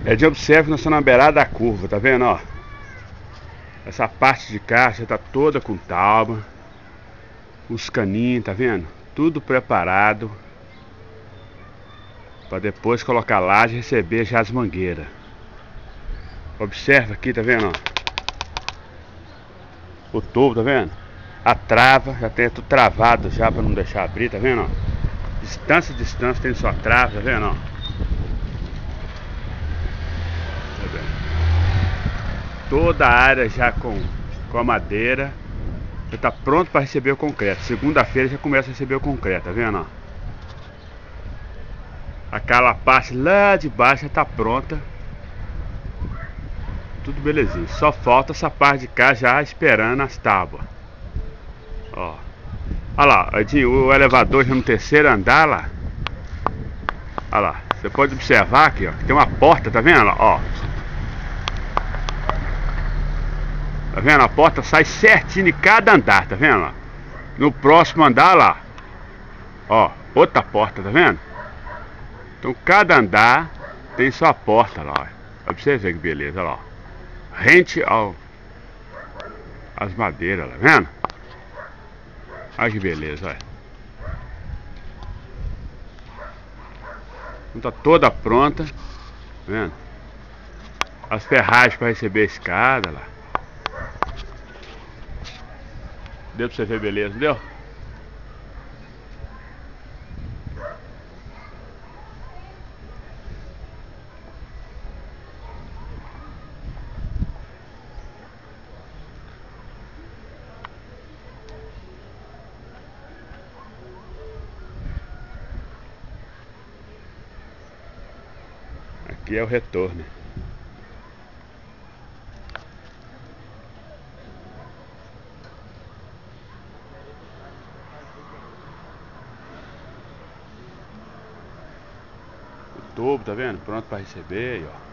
É de observar que nós estamos na beirada da curva, tá vendo, ó? Essa parte de cá já tá toda com tábua. Os caninhos, tá vendo? Tudo preparado para depois colocar laje e receber já as mangueiras. Observa aqui, tá vendo, ó? O tubo, tá vendo? A trava, já tem tudo travado já para não deixar abrir, tá vendo, ó? Distância, distância, tem sua trava, tá vendo, ó? Tá vendo? Toda a área já com a madeira. Já tá pronto para receber o concreto. Segunda-feira já começa a receber o concreto, tá vendo, ó? Aquela parte lá de baixo já tá pronta. Tudo belezinho. Só falta essa parte de cá já esperando as tábuas. Ó. Olha lá, o elevador já no terceiro andar lá. Olha lá. Você pode observar aqui, ó. Tem uma porta, tá vendo? Ó. Tá vendo? A porta sai certinho em cada andar, tá vendo? No próximo andar lá. Ó, outra porta, tá vendo? Então cada andar tem sua porta lá, ó. Pra você ver que beleza, olha lá. Rente as madeiras, tá vendo? Olha que beleza, olha. Então tá toda pronta, tá vendo? As ferragens para receber a escada lá. Deu pra você ver beleza, deu? Aqui é o retorno. O tubo, tá vendo? Pronto para receber, ó.